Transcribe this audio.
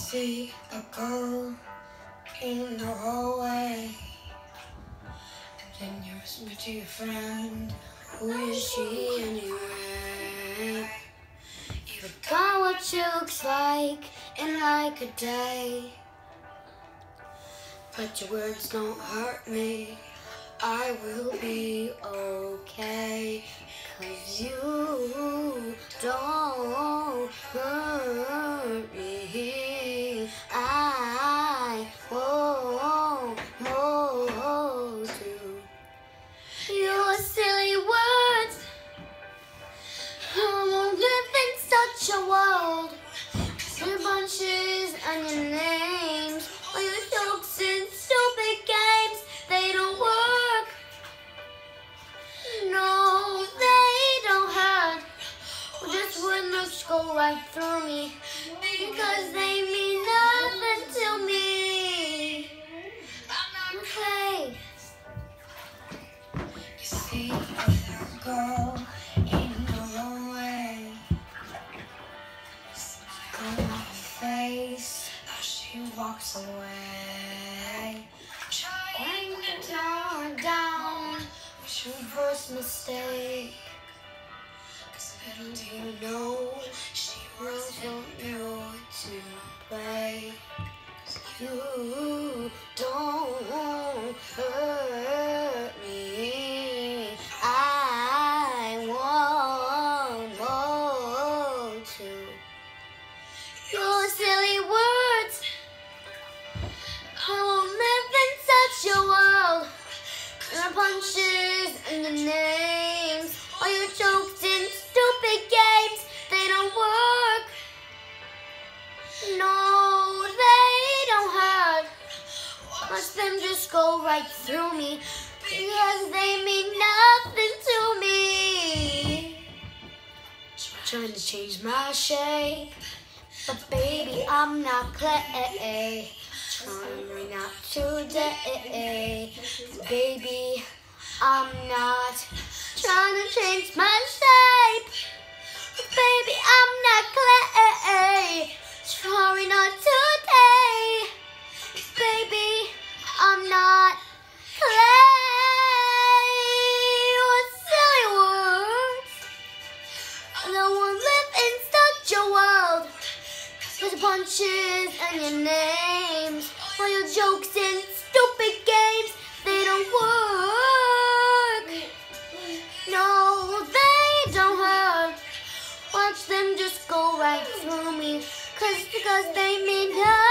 see a girl in the hallway, then you whisper to your friend, who is she anyway? You forgot what she looks like in like a day, but your words don't hurt me. I will be okay, 'cause you don't hurt me. I won't hold you. Your silly words, I won't live in such a world. Your bunches and your names, all your jokes and stupid games, they don't work. No, they don't hurt. Just words go right through me, because they mean nothing to me. Okay. You see a little girl in the hallway, on her face as she walks away. Bring the tower down was your first mistake, 'cause little do you know she wasn't yours to play. You don't hurt me. I won't hold you. Your silly words, I won't live in such a world. Your punches and your names, all your jokes and stupid games, they don't work. No, they don't hurt. Watch them just go right through me, because they mean nothing to me. Trying to change my shape, but baby, I'm not clay. Trying not today. Baby, I'm not trying to change my shape. But baby, I'm not clay. Sorry, not today. Baby, I'm not clay. What silly words. I don't want to live in such a world. With your punches and your names, all your jokes and stupid games, they don't work. No, they don't hurt. Watch them just go right through me, because they mean nothing.